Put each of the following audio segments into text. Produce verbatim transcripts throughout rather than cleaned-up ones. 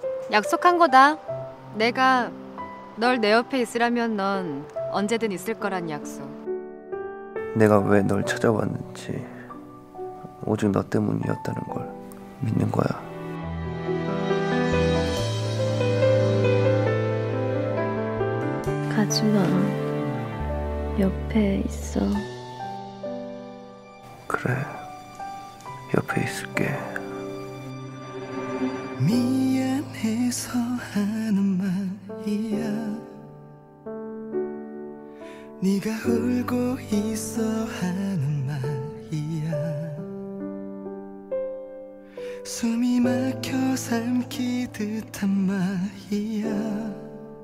약속한 거다. 내가 널 내 옆에 있으라면 넌 언제든 있을 거란 약속. 내가 왜 널 찾아왔는지 오직 너 때문이었다는 걸 믿는 거야. 가지마. 옆에 있어. 그래, 옆에 있을게. 미안해서 하는 말이야. 네가 울고 있어 하는 말이야. 숨이 막혀 삼키듯한 말이야.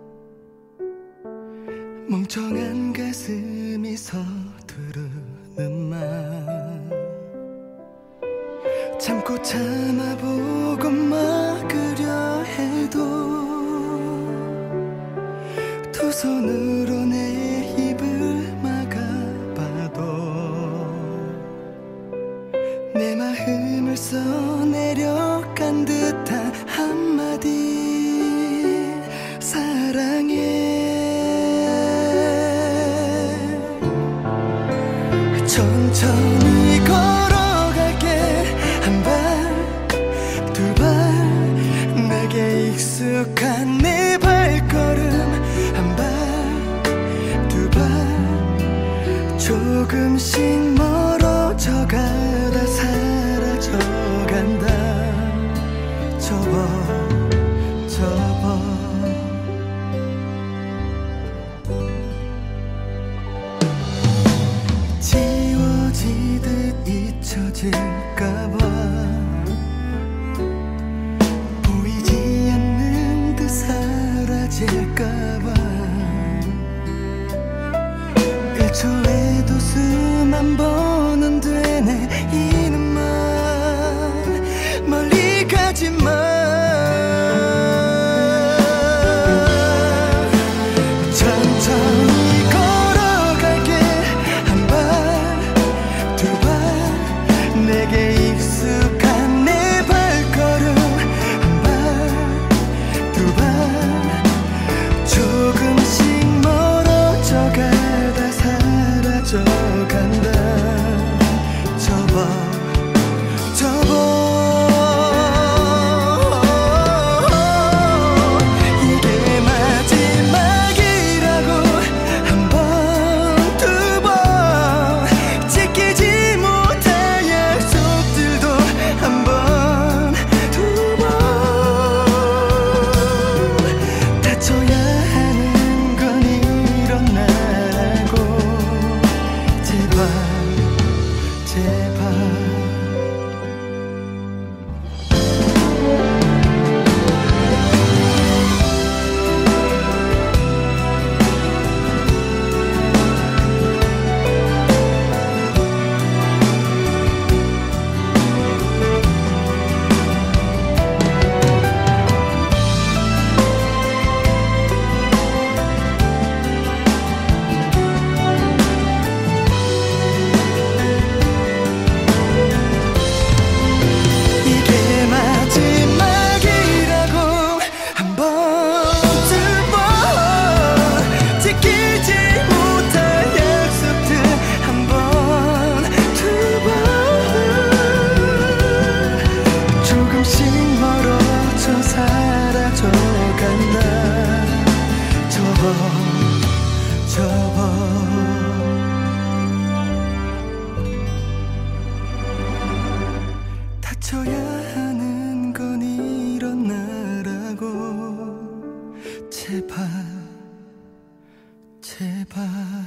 멍청한 가슴이 서두르는 말. 참고 참아보고 막으려 해도 두 손으로 내 입을 막아봐도 내 마음을 써내려간 듯한 한마디 사랑해. 천천히 걸어갈게. 한 발, 두 발, 내게 익숙한 내 발걸음. 한 발, 두 발, 조금씩 멀어져가다 사라져간다. 접어, 접어. 지워지듯 잊혀질까봐, 보이지 않는 듯 사라질까봐, 일 초에도 수만 번은 되뇌이는 말. 멀리 가지마. 천천히 걸어갈게. 한 발, 두 발, 내게 익숙한 내 발걸음. 한 발, 두 발, 조금씩 멀어져가다 사라져간다. 접어, 접어. 이게 마지막이라고. 한 번, 두 번, 지키지 못할 약속들도 한 번, 두 번. 다쳐야 하는 건 이런 나라고. 제발, 제발. 이게 마지막이라고. 한 번, 두 번, 지키지 못할 약속들. 한 번, 두 번, 조금씩 멀어져 사라져간다. 접어, 접어. 다쳐야 하는 건 이런 나라고. 제발, 제발.